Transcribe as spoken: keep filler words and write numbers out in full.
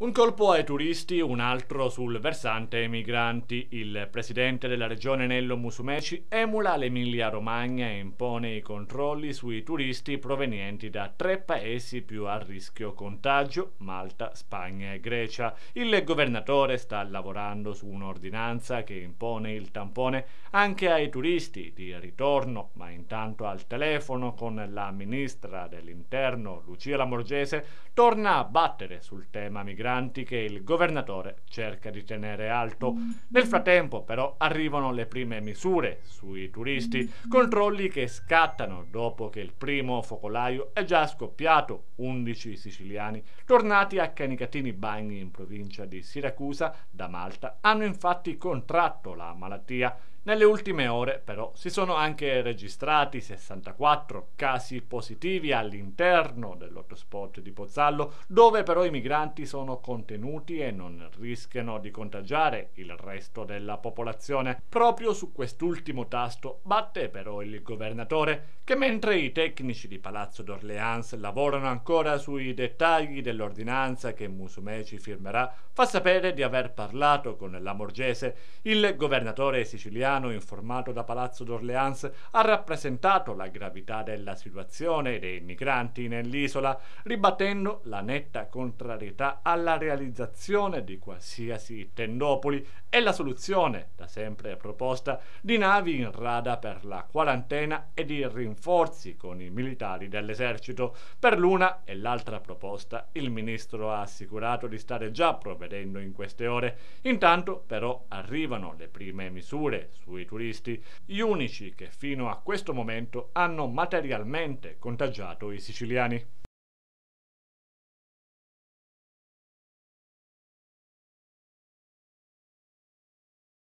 Un colpo ai turisti, un altro sul versante migranti. Il presidente della regione Nello Musumeci emula l'Emilia-Romagna e impone i controlli sui turisti provenienti da tre paesi più a rischio contagio: Malta, Spagna e Grecia. Il governatore sta lavorando su un'ordinanza che impone il tampone anche ai turisti di ritorno, ma intanto al telefono con la ministra dell'Interno Lucia Lamorgese torna a battere sul tema migranti che il governatore cerca di tenere alto. Nel frattempo però arrivano le prime misure sui turisti, controlli che scattano dopo che il primo focolaio è già scoppiato. undici siciliani tornati a Canicatini Bagni in provincia di Siracusa da Malta hanno infatti contratto la malattia. Nelle ultime ore però si sono anche registrati sessantaquattro casi positivi all'interno dell'hotspot di Pozzallo, dove però i migranti sono contenuti e non rischiano di contagiare il resto della popolazione. Proprio su quest'ultimo tasto batte però il governatore, che mentre i tecnici di Palazzo d'Orléans lavorano ancora sui dettagli dell'ordinanza che Musumeci firmerà, fa sapere di aver parlato con Lamorgese. Il governatore siciliano, informato da Palazzo d'Orléans, ha rappresentato la gravità della situazione dei migranti nell'isola, ribattendo la netta contrarietà alla realizzazione di qualsiasi tendopoli e la soluzione, da sempre proposta, di navi in rada per la quarantena e di rinforzi con i militari dell'esercito. Per l'una e l'altra proposta il ministro ha assicurato di stare già provvedendo in queste ore. Intanto però arrivano le prime misure sui turisti, gli unici che fino a questo momento hanno materialmente contagiato i siciliani.